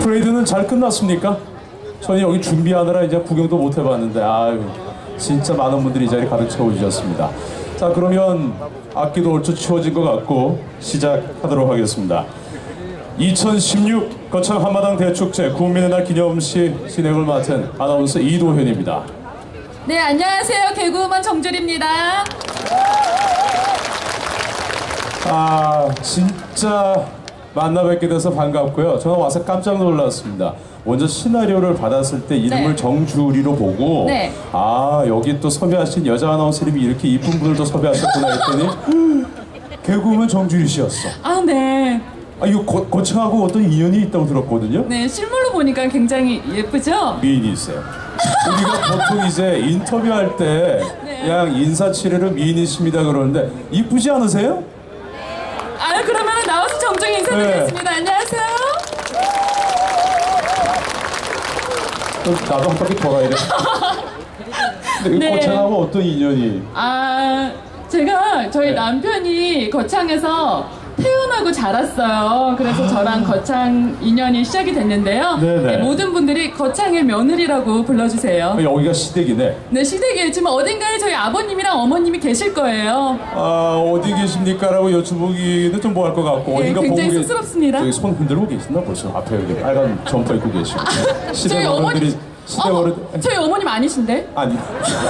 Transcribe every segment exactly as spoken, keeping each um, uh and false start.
프레이드는 잘 끝났습니까? 저는 여기 준비하느라 이제 구경도 못 해봤는데 아유 진짜 많은 분들이 이 자리 가득 채워주셨습니다. 자, 그러면 악기도 얼추 치워진 것 같고 시작하도록 하겠습니다. 이천십육 거창 한마당 대축제 국민의 날 기념식 진행을 맡은 아나운서 이도현입니다. 네, 안녕하세요. 개그우먼 정주리입니다. 아, 진짜 만나 뵙게 돼서 반갑고요. 저는 와서 깜짝 놀랐습니다. 먼저 시나리오를 받았을 때 이름을 네. 정주리로 보고 네. 아, 여기 또 섭외하신 여자 아나운서님이 이렇게 이쁜 분을 또 섭외하셨구나 했더니 개그우먼 정주리 씨였어. 아, 네. 아, 이거 고, 고창하고 어떤 인연이 있다고 들었거든요? 네, 실물로 보니까 굉장히 예쁘죠? 미인이세요. 우리가 보통 이제 인터뷰할 때 네. 그냥 인사치레로 미인이십니다 그러는데 이쁘지 않으세요? 아, 그러면 나와서 정중히 인사드리겠습니다. 네. 안녕하세요. 나도 한 바퀴 돌아야 돼. 근데 네. 거창하고 어떤 인연이? 아, 제가 저희 네. 남편이 거창에서 태어나고 자랐어요. 그래서 아. 저랑 거창 인연이 시작이 됐는데요. 네, 모든 분들이 거창의 며느리라고 불러주세요. 여기가 시댁이네. 네, 시댁이지만 어딘가에 저희 아버님이랑 어머님이 계실 거예요. 아, 어디 계십니까? 라고 여쭤보기는 좀 뭐 할 것 같고. 네, 어딘가 굉장히 보고 쑥스럽습니다. 저기 손 흔들고 계신다 벌써. 앞에 여기 빨간 점퍼 입고 계시고. 시댁 저희 어머니, 어른들이 시댁 어머, 어른 저희 어머님 아니신데? 아니.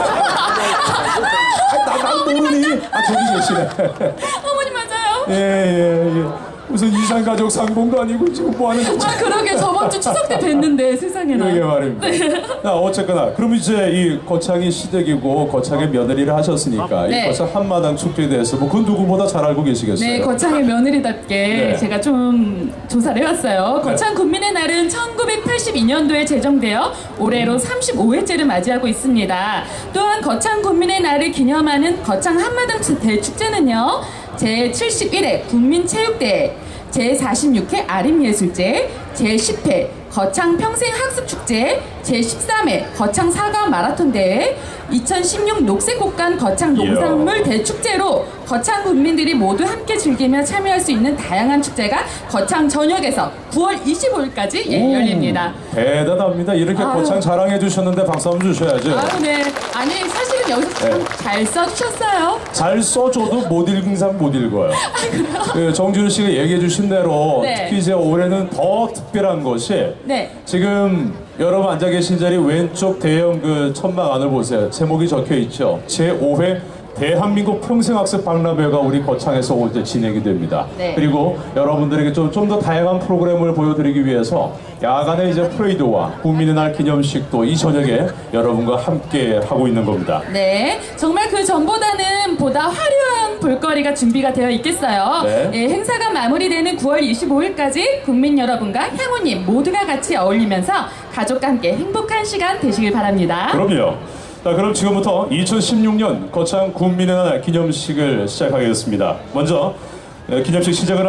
아, 난 모르니. 아, 저기 계시네. 어머님 맞아요. 예, 예, 예. 무슨 이산가족 상봉도 아니고 지금 뭐 하는 거지? 아, 그러게 저번 주 추석 때 뵀는데 세상에나. 그러게 말입니다. 네. 자, 어쨌거나 그럼 이제 이 거창이 시댁이고 거창의 며느리를 하셨으니까 네. 이 거창 한마당 축제에 대해서 뭐 그 누구보다 잘 알고 계시겠어요? 네, 거창의 며느리답게 네. 제가 좀 조사를 해왔어요. 거창 국민의 날은 천구백팔십이 년도에 제정되어 올해로 삼십오 회째를 맞이하고 있습니다. 또한 거창 국민의 날을 기념하는 거창 한마당 대축제는요, 제칠십일 회 국민체육대회, 제사십육 회 아림예술제, 제십 회 거창 평생학습축제, 제십삼 회 거창 사과 마라톤대회, 이천십육 녹색곡간 거창 농산물 대축제로 거창 국민들이 모두 함께 즐기며 참여할 수 있는 다양한 축제가 거창 전역에서 구월 이십오일까지 예, 열립니다. 대단합니다. 이렇게 아유. 거창 자랑해 주셨는데 박수 한번 주셔야죠. 아유, 네. 아니, 사실은 여기서 참 잘 써주셨어요. 잘 써줘도 못 읽은 사람 못 읽어요. 그 정준우 씨가 얘기해 주신 대로 네. 특히 이제 올해는 더 특별한 것이 네. 지금 여러분 앉아 계신 자리 왼쪽 대형 그 천막 안을 보세요. 제목이 적혀 있죠. 제오 회 대한민국 평생학습 박람회가 우리 거창에서 이제 진행이 됩니다. 네. 그리고 여러분들에게 좀 좀 더 다양한 프로그램을 보여드리기 위해서 야간에 이제 프레이드와 국민의 날 기념식도 이 저녁에 여러분과 함께 하고 있는 겁니다. 네, 정말 그 전보다는 보다 화려한 볼거리가 준비가 되어 있겠어요. 네. 예, 행사가 마무리되는 구월 이십오일까지 국민 여러분과 향우님 모두가 같이 어울리면서 가족과 함께 행복한 시간 되시길 바랍니다. 그럼요. 자, 그럼 지금부터 이천십육 년 거창 국민의 날 기념식을 시작하겠습니다. 먼저 기념식 시작을